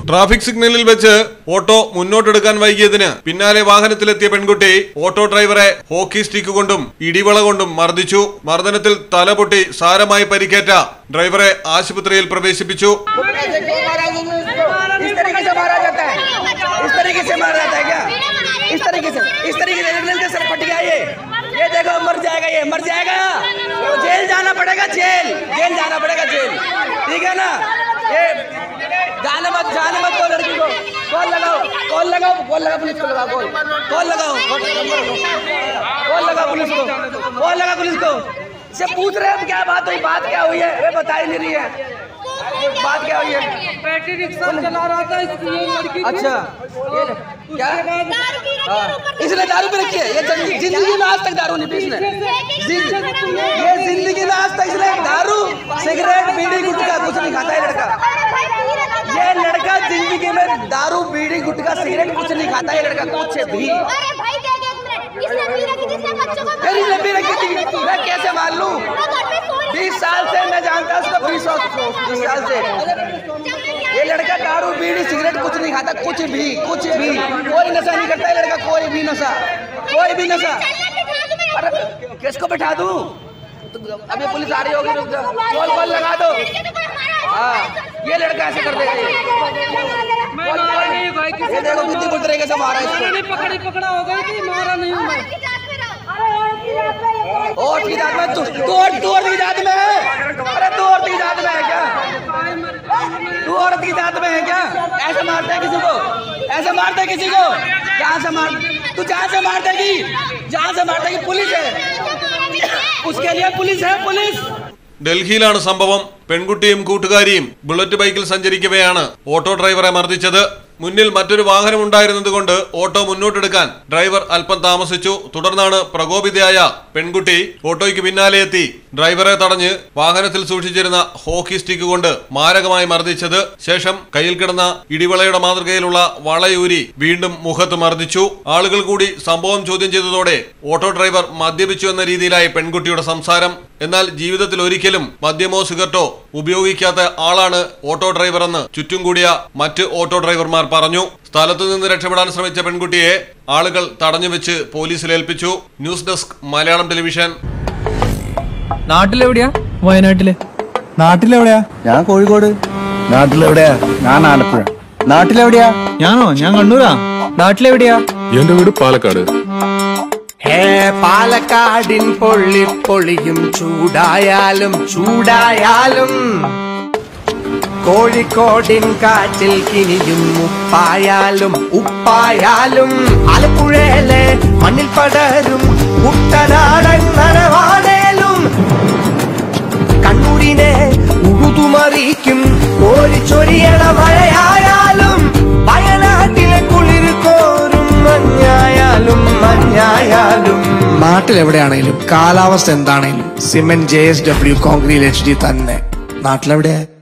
Traffic സിഗ്നലിൽ വെച്ച് auto മുന്നോട്ടെടുക്കാൻ വൈകിയതിന് പിന്നാലെ വാഹനത്തിലെത്തിയ പെൺകുട്ടി ഓട്ടോ ഡ്രൈവറെ ഹോക്കി സ്റ്റിക്ക് കൊണ്ടും ഇടിവള കൊണ്ടും മർദ്ദിച്ചു. മർദ്ദനത്തിൽ തലപൊട്ടി സാരമായി പരിക്കേറ്റ ഡ്രൈവറെ ആശുപത്രിയിൽ പ്രവേശിപ്പിച്ചു. ये देखो मर जाएगा, ये मर जाएगा, जेल जाना पड़ेगा, जेल जाना पड़ेगा, जेल। ठीक है ना? ये जाने मत को लड़की को कॉल लगाओ पुलिस को लगाओ, कॉल लगाओ पुलिस को। से पूछ रहे हैं क्या बात हुई है, वे बता ही नहीं रही है बात क्या हुई है। बैटरी रिक्शा चला रहा था इसकी लड़की। अच्छा क्या इसने दारू पे रखी है? ये जिंदगी में आज तक दारू नहीं पी इसने, ये जिंदगी में आज तक इसने दारू सिगरेट बीड़ी गुटखा कुछ नहीं खाता है लड़का। ये लड़का जिंदगी में दारू बीड़ी गुटखा सिगरेट कुछ नहीं खाता है लड़का, कुछ भी। इसने पी रखी थी, मैं कैसे मान लूं? 20 साल से मैं जानता हूँ उसको, 20 साल से। ये लड़का दारू बीड़ी सिगरेट कुछ नहीं खाता, कुछ भी कोई नशा नहीं करता है लड़का, कोई भी नशा। अरे किसको बैठा दूं? तो अभी पुलिस आ रही होगी, रुक जाओ, कॉल लगा दो। हाँ ये लड़का ऐसे कर देगा, ये देखो कितनी बुरी तरीके से मारा इसको। पकड़ा हो गई थी, मारा नहीं हूं मैं। और की जात में तू औरत की जात में है? अरे तू औरत की जात में है क्या? तू औरत की जात में है क्या? ऐसे मारते हैं किसी को? जहाँ से मारतेगी पुलिस है, उसके लिए पुलिस है, पुलिस। ഡൽഹിയിലാണ് സംഭവം. പെൺകുട്ടിയും കൂട്ടുകാരിയും ബുള്ളറ്റ് ബൈക്കിൽ സഞ്ചരിക്കവെയാണ് ഓട്ടോ ഡ്രൈവറെ മർദ്ദിച്ചത്. മുന്നിൽ മറ്റൊരു വാഹനം ഉണ്ടായിരുന്നതുകൊണ്ട് ഓട്ടോ മുന്നോട്ടെടുക്കാൻ ഡ്രൈവർ അല്പം താമസിച്ചു. തുടർന്നാണ് പ്രകോപിതയായ പെൺകുട്ടി ഓട്ടോയ്ക്ക് പിന്നാലെ എത്തി ഡ്രൈവറെ തടഞ്ഞ് വാഹനത്തിൽ സൂക്ഷിച്ചിരുന്ന ഹോക്കി സ്റ്റിക്ക് കൊണ്ട് മാരകമായി മർദ്ദിച്ചത്. ശേഷം കയ്യിൽ കിടന്ന ഇടിവളയുടെ മാതൃകയിലുള്ള വളയൂരി വീണ്ടും മുഖത്ത് മർദ്ദിച്ചു. ആളുകൾ കൂടി സംഭവം ചോദ്യം ചെയ്തതോടെ ഓട്ടോ ഡ്രൈവർ മദ്യപിച്ചു എന്ന രീതിയിലായി പെൺകുട്ടിയുടെ സംസാരം. എന്നാൽ ജീവിതത്തിൽ ഒരിക്കലും മദ്യമോ സിഗരറ്റോ ഉപയോഗിക്കാത്ത ആളാണ് ഓട്ടോ ഡ്രൈവർ എന്ന് ചുറ്റും കൂടിയ മറ്റ് ഓട്ടോ ഡ്രൈവർമാർ പറഞ്ഞു. സ്ഥലത്തു നിന്ന് രക്ഷപ്പെടാൻ ശ്രമിച്ച പെൺകുട്ടിയെ ആളുകൾ തടഞ്ഞുവെച്ച് പോലീസിൽ ഏൽപ്പിച്ചു. News desk Malayalam television. നാട്ടിലെവിടെയാ? വയനാട്ടില്. നാട്ടിലെവിടെയാ? ഞാൻ കോഴിക്കോട്. നാട്ടിലെവിടെയാ? ഞാൻ ആലപ്പുഴ. നാട്ടിലെവിടെയാ? ഞാൻ കണ്ണൂരാ. നാട്ടിലെവിടെയാ? എന്റെ വീട് പാലക്കാട്. പാലക്കാടിൻ പൊള്ളിപ്പൊളിയും ചൂടായാലും കോഴിക്കോടിൻ കാറ്റിൽ കിനിയും ഉപ്പായാലും ആലപ്പുഴയിലെ മണ്ണിൽ പടരും കുട്ടനാടൻ നനവാടേലും കണ്ണൂരിനെ ഉഴുതുമറിക്കും കോരിച്ചൊരിയണ മഴയായാലും വയനാട്ടിലെ കുളിർ കോരും മഞ്ഞായാലും നാട്ടിലെവിടെയാണേലും കാലാവസ്ഥ എന്താണേലും സിമെന്റ് JSW കോൺക്രീറ്റ് HD തന്നെ. നാട്ടിലെവിടെയാ?